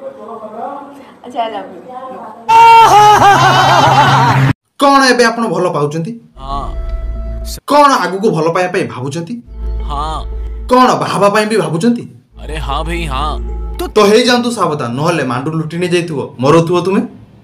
अच्छा I love you. कौन एबे आपण भल पाउचंती? हाँ कौन आगु को भल पाया पई भाबुचंती? हाँ कौन बाहाबा पई भी भाबुचंती? अरे हाँ भाई हाँ। तो हे जांतु सावधान नहले मांडू लुटी ने जाइथुवो मरुथुवो तुमे।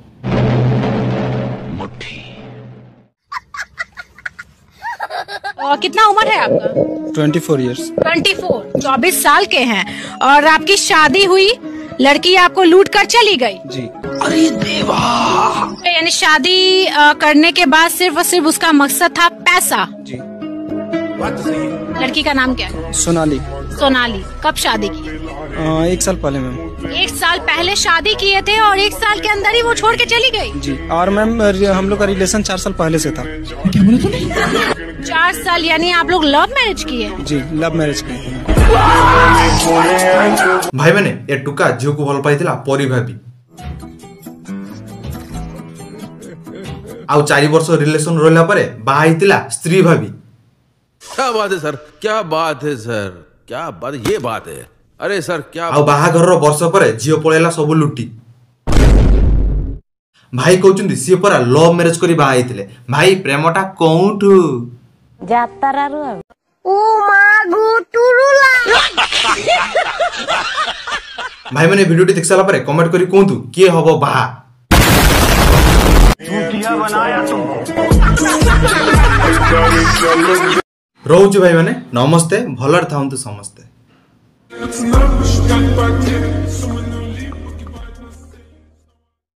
कितना उम्र है आपका? 24 ईयर्स। 24 साल के हैं और आपकी शादी हुई, लड़की आपको लूट कर चली गई जी। अरे देवा। यानी शादी करने के बाद सिर्फ और सिर्फ उसका मकसद था पैसा जी। लड़की का नाम क्या है? सोनाली। सोनाली। कब शादी की? 1 साल पहले मैम। 1 साल पहले शादी किए थे और 1 साल के अंदर ही वो छोड़ के चली गई जी। और मैम हम लोग का रिलेशन 4 साल पहले से था। क्या बोले तूने? 4 साल यानी आप लोग लव मैरिज किए? जी लव मैरिज किए। भाई मैंने ए टुका झियो को भल पाइथिला परी भाबी आउ 4 वर्ष रिलेशन रहला परे बाहा हितिला स्त्री भाबी। क्या बात है सर, क्या बात है सर, क्या बात, ये बात है। अरे सर क्या आउ बाहाघर रो वर्ष परे झियो पळेला सब लुटी। भाई कहउचंदी सी परा लव मैरिज करी बाहा हितिले। भाई प्रेमटा कोउठु जातरारु ओ मागो टुरुला। भाई मैंने वीडियो देख साला परे कमेंट करी कहतु किए हबो बाहा। रोज भाई मैंने नमस्ते भलर थाउंतु समस्ते।